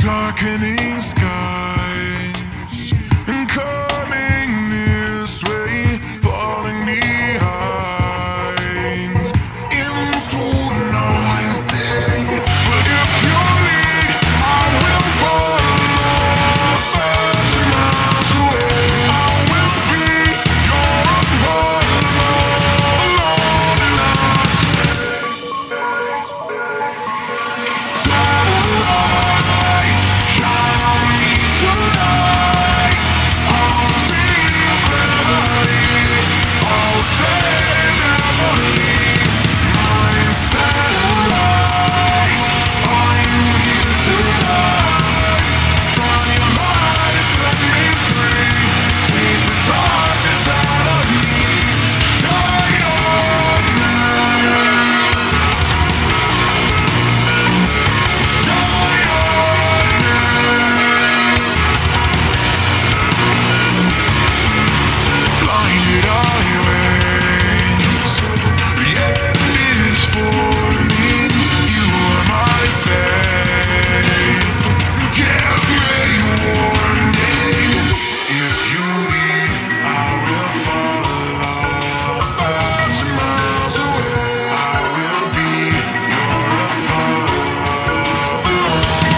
darkening skies and coming this way, falling behind into nothing. But if you lead, I will follow. 1,000 miles away, I will be your Apollo, alone in our space. Satellite, shine on me tonight. I'll be your gravity. I'll stay and never leave. My satellite, I'm here tonight. Shine your light and set me free. Take the darkness out of me. Shine on me. Shine on me. Blinded highways, the end is for me. You are my fate. Give me warning. If you lead, I will follow. 1,000 miles away, I will be your Apollo.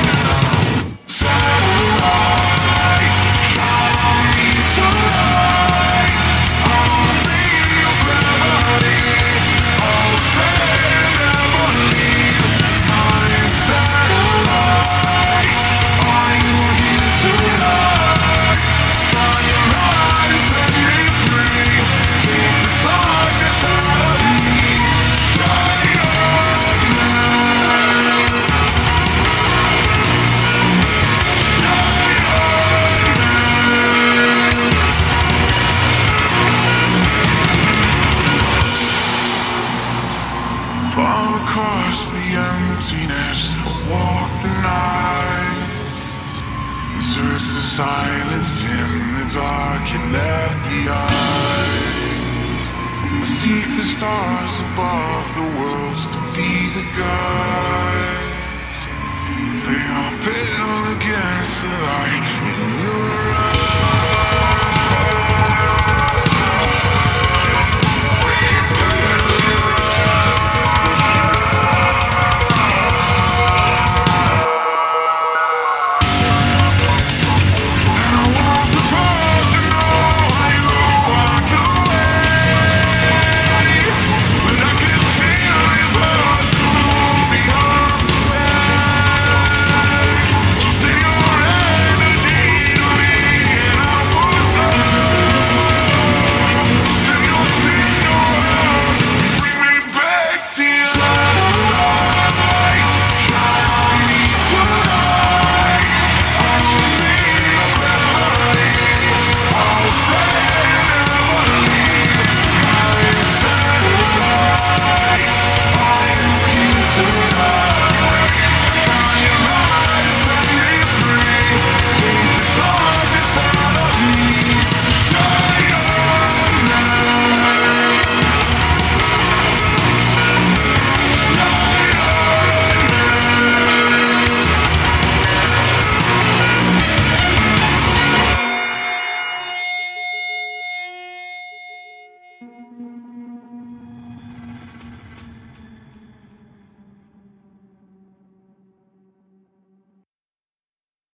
Satellite, shine on me tonight. I'll be your gravity. I'll stay and never leave. My satellite, I'm here tonight. Shine your light and set me free. Take the darkness out of me. Shine on me. Fall across the emptiness, walk the night, search the silence in the dark you left behind. Seek the stars above the worlds to be the guide.